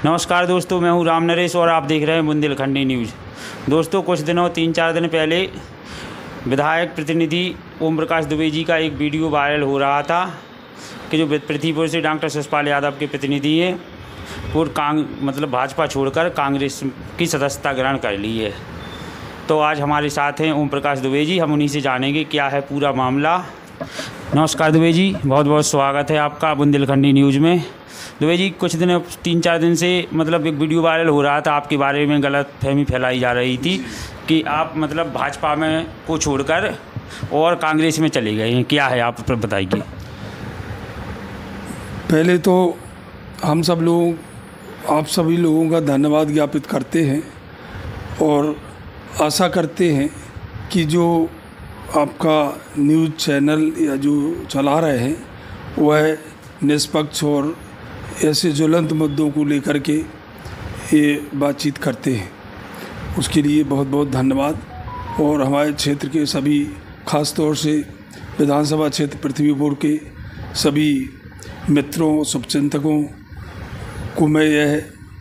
नमस्कार दोस्तों, मैं हूं राम नरेश और आप देख रहे हैं बुंदेलखंडी न्यूज़। दोस्तों, कुछ दिनों 3-4 दिन पहले विधायक प्रतिनिधि ओम प्रकाश दुबे जी का एक वीडियो वायरल हो रहा था कि जो पृथ्वीपुर से डॉक्टर सचपाल यादव के प्रतिनिधि हैं वो भाजपा छोड़कर कांग्रेस की सदस्यता ग्रहण कर ली है। तो आज हमारे साथ हैं ओम प्रकाश दुबे जी, हम उन्हीं से जानेंगे क्या है पूरा मामला। नमस्कार दुबे जी, बहुत बहुत स्वागत है आपका बुंदेलखंडी न्यूज़ में। दुबे जी, कुछ दिन 3-4 दिन से एक वीडियो वायरल हो रहा था, आपके बारे में गलतफहमी फैलाई जा रही थी कि आप भाजपा में को छोड़कर और कांग्रेस में चले गए हैं। क्या है, आप बताइए। पहले तो हम सब लोग आप सभी लोगों का धन्यवाद ज्ञापित करते हैं और आशा करते हैं कि जो आपका न्यूज़ चैनल या जो चला रहे हैं वह निष्पक्ष और ऐसे ज्वलंत मुद्दों को लेकर के ये बातचीत करते हैं। उसके लिए बहुत बहुत धन्यवाद। और हमारे क्षेत्र के सभी, ख़ास तौर से विधानसभा क्षेत्र पृथ्वीपुर के सभी मित्रों, शुभचिंतकों को मैं यह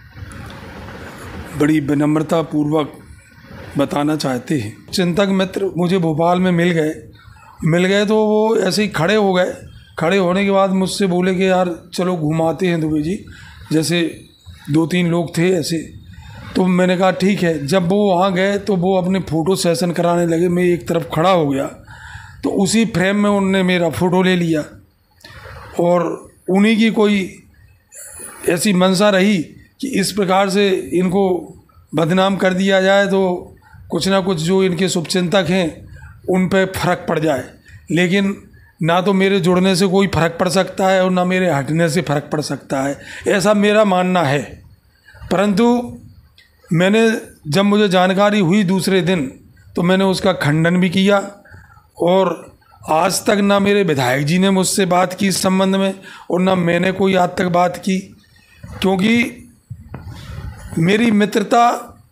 बड़ी विनम्रता पूर्वक बताना चाहते हैं। चिंतक मित्र मुझे भोपाल में मिल गए तो वो ऐसे ही खड़े हो गए। खड़े होने के बाद मुझसे बोले कि यार चलो घुमाते हैं दुबे जी। जैसे 2-3 लोग थे ऐसे, तो मैंने कहा ठीक है। जब वो वहाँ गए तो वो अपने फ़ोटो सेशन कराने लगे। मैं एक तरफ खड़ा हो गया तो उसी फ्रेम में उन्होंने मेरा फ़ोटो ले लिया और उन्हीं की कोई ऐसी मंशा रही कि इस प्रकार से इनको बदनाम कर दिया जाए तो कुछ ना कुछ जो इनके शुभचिंतक हैं उन पे फ़र्क पड़ जाए। लेकिन ना तो मेरे जुड़ने से कोई फ़र्क पड़ सकता है और ना मेरे हटने से फ़र्क पड़ सकता है, ऐसा मेरा मानना है। परंतु मैंने जब मुझे जानकारी हुई दूसरे दिन तो मैंने उसका खंडन भी किया और आज तक ना मेरे विधायक जी ने मुझसे बात की इस संबंध में और ना मैंने कोई आज तक बात की, क्योंकि मेरी मित्रता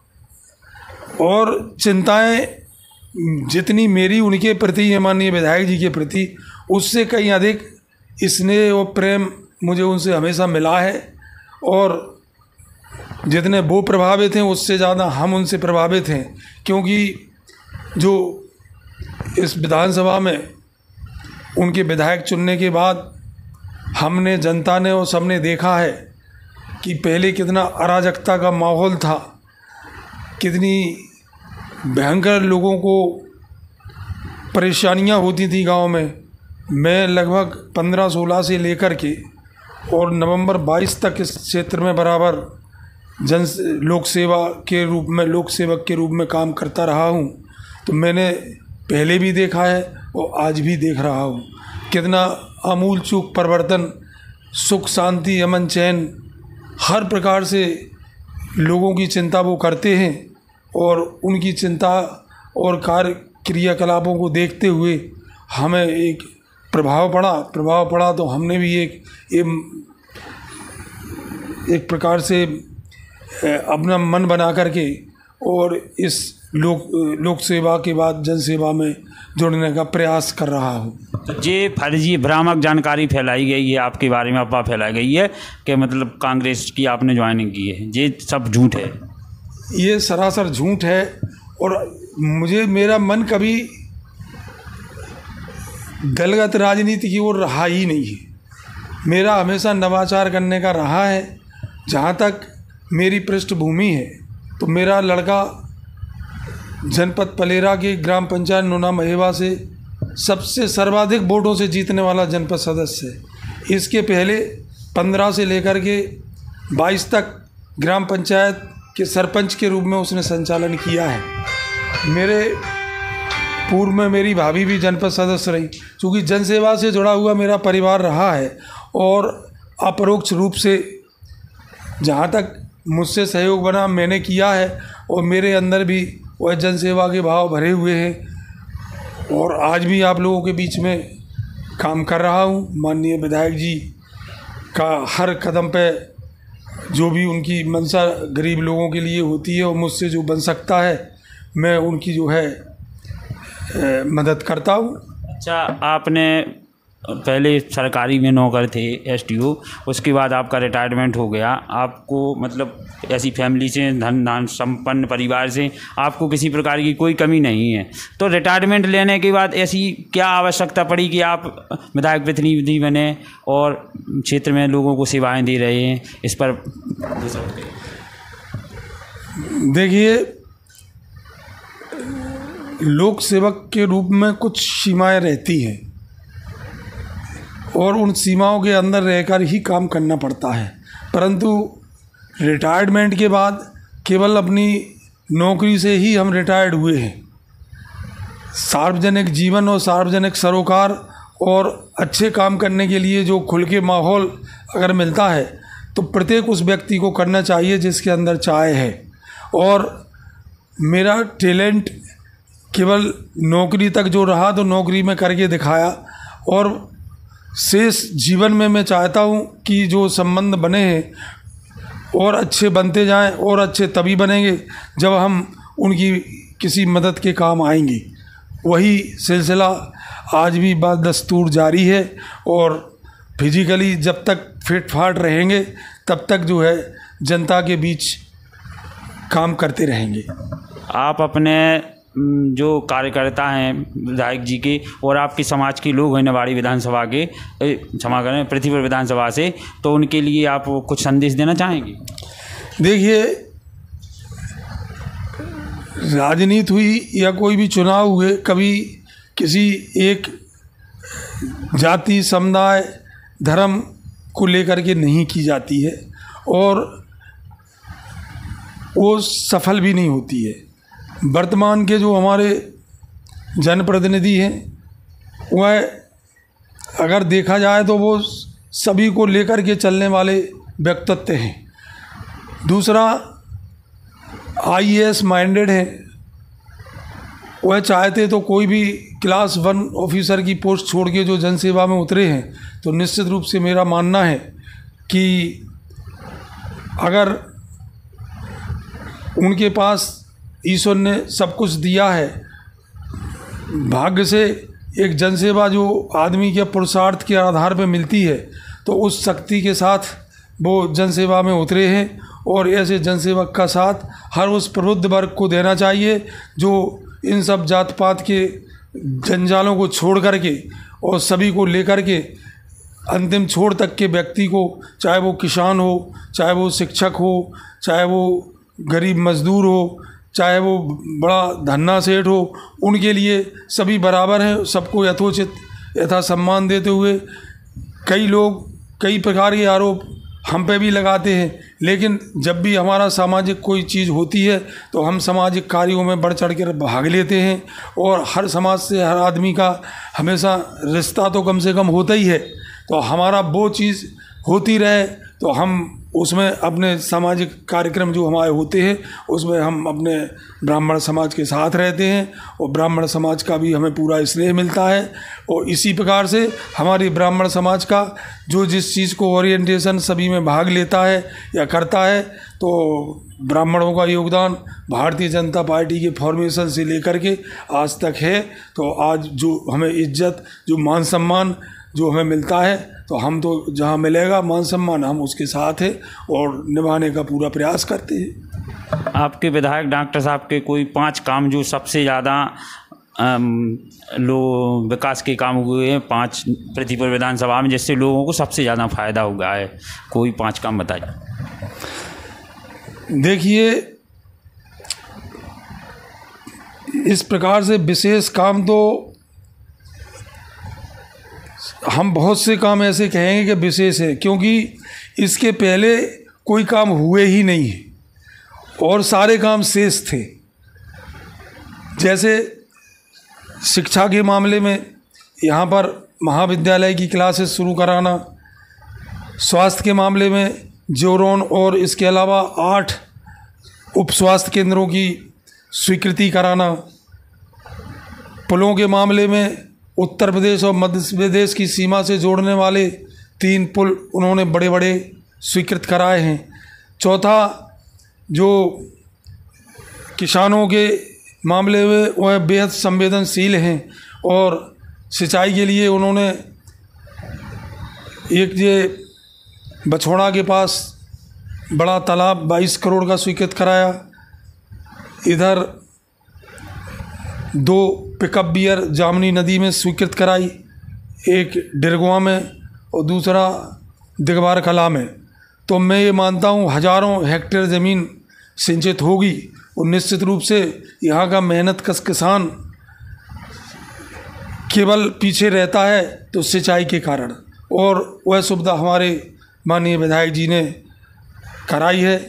और चिंताएं जितनी मेरी उनके प्रति, माननीय विधायक जी के प्रति, उससे कहीं अधिक स्नेह और प्रेम मुझे उनसे हमेशा मिला है। और जितने वो प्रभावित हैं उससे ज़्यादा हम उनसे प्रभावित हैं, क्योंकि जो इस विधानसभा में उनके विधायक चुनने के बाद हमने, जनता ने और सबने देखा है कि पहले कितना अराजकता का माहौल था, कितनी भयंकर लोगों को परेशानियां होती थी गांव में। मैं लगभग 15-16 से लेकर के और नवंबर 22 तक इस क्षेत्र में बराबर लोक सेवक के रूप में काम करता रहा हूं। तो मैंने पहले भी देखा है और आज भी देख रहा हूं कितना आमूल चूक परिवर्तन, सुख शांति, अमन चैन, हर प्रकार से लोगों की चिंता वो करते हैं। और उनकी चिंता और कार्य क्रियाकलापों को देखते हुए हमें एक प्रभाव पड़ा तो हमने भी एक प्रकार से अपना मन बना करके और इस लोक सेवा के बाद जन सेवा में जुड़ने का प्रयास कर रहा हूँ। तो ये फर्जी भ्रामक जानकारी फैलाई गई है आपके बारे में, अफवाह फैलाई गई है कि कांग्रेस की आपने ज्वाइनिंग की है, ये सब झूठ है। ये सरासर झूठ है और मेरा मन कभी दलगत राजनीति की ओर रहा ही नहीं है। मेरा हमेशा नवाचार करने का रहा है। जहाँ तक मेरी पृष्ठभूमि है तो मेरा लड़का जनपद पलेरा के ग्राम पंचायत नोना महेवा से सबसे सर्वाधिक वोटों से जीतने वाला जनपद सदस्य है। इसके पहले 15 से लेकर के 22 तक ग्राम पंचायत के सरपंच के रूप में उसने संचालन किया है। मेरे पूर्व में मेरी भाभी भी जनपद सदस्य रही। चूँकि जनसेवा से जुड़ा हुआ मेरा परिवार रहा है और अपरोक्ष रूप से जहाँ तक मुझसे सहयोग बना मैंने किया है और मेरे अंदर भी वह जनसेवा के भाव भरे हुए हैं और आज भी आप लोगों के बीच में काम कर रहा हूँ। माननीय विधायक जी का हर कदम पे जो भी उनकी मंशा गरीब लोगों के लिए होती है और मुझसे जो बन सकता है मैं उनकी जो है मदद करता हूँ। अच्छा, आपने पहले सरकारी में नौकर थे STO, उसके बाद आपका रिटायरमेंट हो गया, आपको मतलब ऐसी फैमिली से धन संपन्न परिवार से आपको किसी प्रकार की कोई कमी नहीं है, तो रिटायरमेंट लेने के बाद ऐसी क्या आवश्यकता पड़ी कि आप विधायक प्रतिनिधि बने और क्षेत्र में लोगों को सेवाएं दे रहे हैं? इस पर देखिए, लोक सेवक के रूप में कुछ सीमाएं रहती हैं और उन सीमाओं के अंदर रहकर ही काम करना पड़ता है, परंतु रिटायरमेंट के बाद केवल अपनी नौकरी से ही हम रिटायर्ड हुए हैं। सार्वजनिक जीवन और सार्वजनिक सरोकार और अच्छे काम करने के लिए जो खुल के माहौल अगर मिलता है तो प्रत्येक उस व्यक्ति को करना चाहिए जिसके अंदर चाह है। और मेरा टैलेंट केवल नौकरी तक जो रहा तो नौकरी में करके दिखाया, और शेष जीवन में मैं चाहता हूँ कि जो संबंध बने हैं और अच्छे बनते जाएं, और अच्छे तभी बनेंगे जब हम उनकी किसी मदद के काम आएंगे। वही सिलसिला आज भी बदस्तूर जारी है, और फिजिकली जब तक फिट फाट रहेंगे तब तक जो है जनता के बीच काम करते रहेंगे। आप अपने जो कार्यकर्ता हैं विधायक जी के और आपके समाज के लोग हैं निवाड़ी विधानसभा के, क्षमा करें, पृथ्वीपुर विधानसभा से, तो उनके लिए आप कुछ संदेश देना चाहेंगे? देखिए, राजनीति हुई या कोई भी चुनाव हुए, कभी किसी एक जाति, समुदाय, धर्म को लेकर के नहीं की जाती है और वो सफल भी नहीं होती है। वर्तमान के जो हमारे जनप्रतिनिधि हैं वह अगर देखा जाए तो वो सभी को लेकर के चलने वाले व्यक्तित्व हैं। दूसरा, IAS माइंडेड है, वह चाहते तो कोई भी क्लास 1 ऑफिसर की पोस्ट छोड़ के जो जनसेवा में उतरे हैं, तो निश्चित रूप से मेरा मानना है कि अगर उनके पास ईश्वर ने सब कुछ दिया है, भाग्य से एक जनसेवा जो आदमी के पुरुषार्थ के आधार पर मिलती है, तो उस शक्ति के साथ वो जनसेवा में उतरे हैं। और ऐसे जनसेवक का साथ हर उस प्रबुद्ध वर्ग को देना चाहिए जो इन सब जात पात के जंजालों को छोड़ करके और सभी को लेकर के अंतिम छोर तक के व्यक्ति को, चाहे वो किसान हो, चाहे वो शिक्षक हो, चाहे वो गरीब मजदूर हो, चाहे वो बड़ा धन्ना सेठ हो, उनके लिए सभी बराबर हैं। सबको यथोचित यथा सम्मान देते हुए कई लोग कई प्रकार के आरोप हम पे भी लगाते हैं, लेकिन जब भी हमारा सामाजिक कोई चीज़ होती है तो हम सामाजिक कार्यों में बढ़ चढ़ कर भाग लेते हैं। और हर समाज से हर आदमी का हमेशा रिश्ता तो कम से कम होता ही है, तो हमारा वो चीज़ होती रहे तो हम उसमें अपने सामाजिक कार्यक्रम जो हमारे होते हैं उसमें हम अपने ब्राह्मण समाज के साथ रहते हैं और ब्राह्मण समाज का भी हमें पूरा स्नेह मिलता है। और इसी प्रकार से हमारी ब्राह्मण समाज का जो जिस चीज़ को ओरिएंटेशन सभी में भाग लेता है या करता है, तो ब्राह्मणों का योगदान भारतीय जनता पार्टी के फॉर्मेशन से लेकर के आज तक है। तो आज जो हमें इज्जत, जो मान सम्मान जो हमें मिलता है, तो हम तो जहाँ मिलेगा मान सम्मान हम उसके साथ हैं और निभाने का पूरा प्रयास करते हैं। आपके विधायक डॉक्टर साहब के कोई 5 काम जो सबसे ज़्यादा विकास के काम हुए हैं 5 पृथ्वीपुर विधानसभा में, जिससे लोगों को सबसे ज़्यादा फायदा हुआ है, कोई 5 काम बताइए। देखिए, इस प्रकार से विशेष काम तो हम बहुत से काम ऐसे कहेंगे कि विशेष है, क्योंकि इसके पहले कोई काम हुए ही नहीं है और सारे काम शेष थे। जैसे शिक्षा के मामले में यहाँ पर महाविद्यालय की क्लासेस शुरू कराना, स्वास्थ्य के मामले में जोरोन और इसके अलावा 8 उप स्वास्थ्य केंद्रों की स्वीकृति कराना, पुलों के मामले में उत्तर प्रदेश और मध्य प्रदेश की सीमा से जोड़ने वाले 3 पुल उन्होंने बड़े बड़े स्वीकृत कराए हैं। चौथा, जो किसानों के मामले में वह बेहद संवेदनशील हैं और सिंचाई के लिए उन्होंने एक ये बछौड़ा के पास बड़ा तालाब 22 करोड़ का स्वीकृत कराया। इधर 2 पिकअप बियर जामनी नदी में स्वीकृत कराई, एक डिरगुआ में और दूसरा दिगवार कला में। तो मैं ये मानता हूँ हज़ारों हेक्टेयर ज़मीन सिंचित होगी और निश्चित रूप से यहाँ का मेहनतकश किसान केवल पीछे रहता है तो सिंचाई के कारण, और वह सुविधा हमारे माननीय विधायक जी ने कराई है।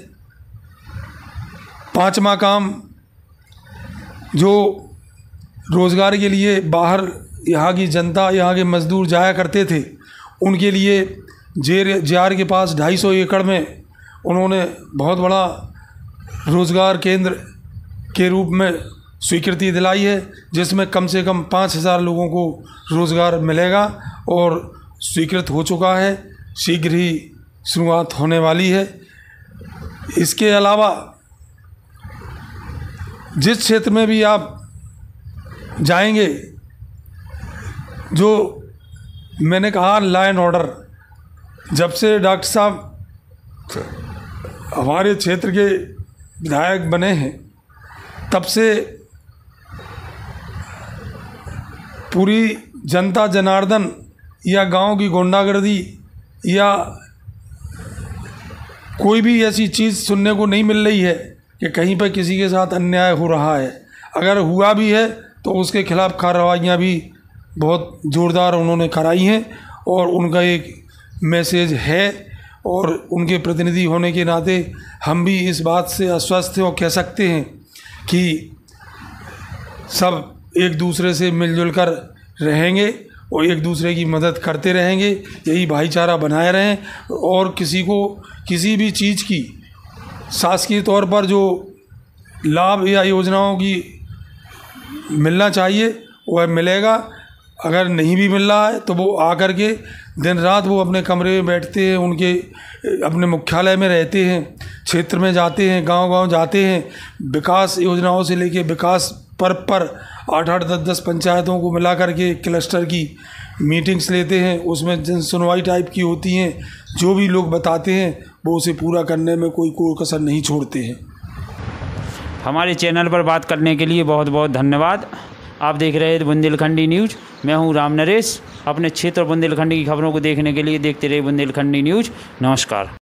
5वां काम, जो रोज़गार के लिए बाहर यहाँ की जनता, यहाँ के मज़दूर जाया करते थे, उनके लिए JR के पास 250 एकड़ में उन्होंने बहुत बड़ा रोज़गार केंद्र के रूप में स्वीकृति दिलाई है, जिसमें कम से कम 5000 लोगों को रोज़गार मिलेगा और स्वीकृत हो चुका है, शीघ्र ही शुरुआत होने वाली है। इसके अलावा जिस क्षेत्र में भी आप जाएंगे, जो मैंने कहा लॉ एंड ऑर्डर, जब से डॉक्टर साहब हमारे क्षेत्र के विधायक बने हैं तब से पूरी जनता जनार्दन या गांव की गुंडागर्दी या कोई भी ऐसी चीज़ सुनने को नहीं मिल रही है कि कहीं पर किसी के साथ अन्याय हो रहा है। अगर हुआ भी है तो उसके खिलाफ़ कार्रवाइयाँ भी बहुत ज़ोरदार उन्होंने कराई हैं, और उनका एक मैसेज है, और उनके प्रतिनिधि होने के नाते हम भी इस बात से आश्वस्त हैं और कह सकते हैं कि सब एक दूसरे से मिलजुल कर रहेंगे और एक दूसरे की मदद करते रहेंगे, यही भाईचारा बनाए रहें। और किसी को किसी भी चीज़ की शासकीय तौर पर जो लाभ या योजनाओं की मिलना चाहिए वह मिलेगा। अगर नहीं भी मिल रहा है तो वो आकर के दिन रात वो अपने कमरे में बैठते हैं, उनके अपने मुख्यालय में रहते हैं, क्षेत्र में जाते हैं, गांव-गांव जाते हैं, विकास योजनाओं से लेके विकास पर्व पर 8-8, 10-10 पंचायतों को मिला करके क्लस्टर की मीटिंग्स लेते हैं। उसमें जन सुनवाई टाइप की होती हैं, जो भी लोग बताते हैं वो उसे पूरा करने में कोई कसर नहीं छोड़ते हैं। हमारे चैनल पर बात करने के लिए बहुत बहुत धन्यवाद। आप देख रहे थे बुंदेलखंडी न्यूज़। मैं हूं राम नरेश। अपने क्षेत्र बुंदेलखंडी की खबरों को देखने के लिए देखते रहिए बुंदेलखंडी न्यूज़। नमस्कार।